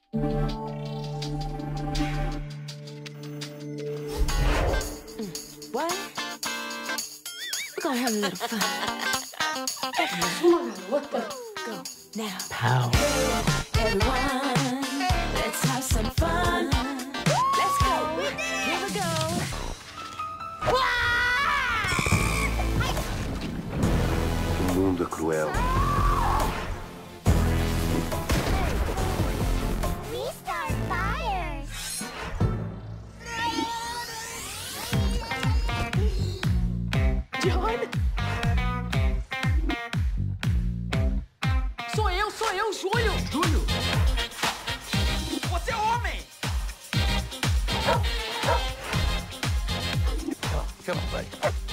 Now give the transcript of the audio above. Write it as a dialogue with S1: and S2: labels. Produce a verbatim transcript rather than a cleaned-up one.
S1: What? We're gonna have a little fun. Go now.
S2: Pow.
S1: Everyone, let's have some fun. Let's go. Here we go.
S3: O mundo é cruel.
S4: We start fires.
S1: John? Sou eu, sou eu, Júlio.
S2: Júlio!
S5: Você é homem!
S2: Come on, buddy.